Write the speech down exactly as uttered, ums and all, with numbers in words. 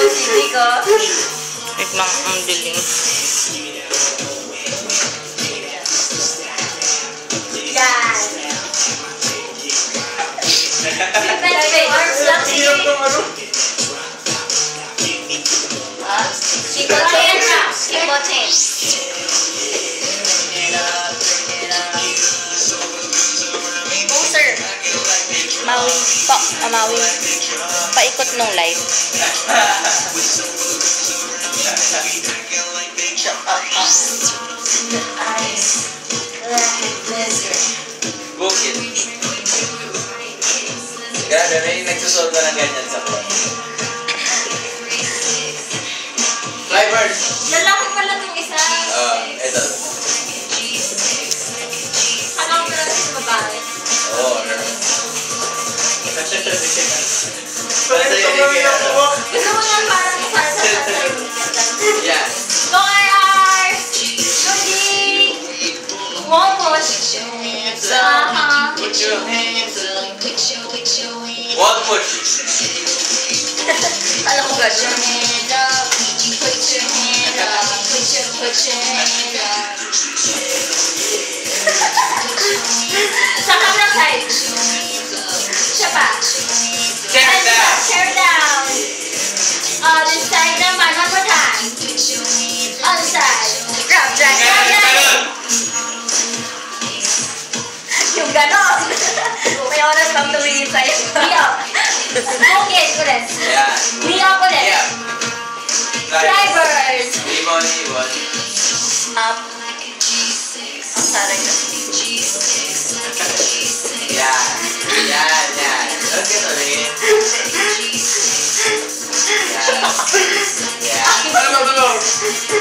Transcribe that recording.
si Zeke, oh. Wait lang, ang dilim. Yan. Bebe, arms lang si Ah, Chico Chain na. Chico Chain. Booster. Mawi pa, ah, mawi. Paikot nung live. Bukit. Grabe, may nagsusolve na ng ganyan sa phone. Flybird! Lalaki pala itong isa. Oo, ito. Alam ko lang sa babae. Oo, girl. Kasi siya si Kinect. Basta yun yung ginagawa. Gusto mo lang parang para sa tatay. Yeah. Go K R! Go D! Wall push! Aha! Put your hands up. Wall push. Alam ko ba siya? Sa camera side. Siya pa. Tear down. Tear down. Uh, this side naman. One more time. Other side. Grab, drag, grab, drag. Yung ganon. May oras pang tumingin sa'yo. Be up. Bukit ulit. Yeah. Be up ulit. Yeah. Drivers. Ibon, ibon. Up. Ang taray na. Yan. Yan, yan. Okay, tuloy. Yan. Yan.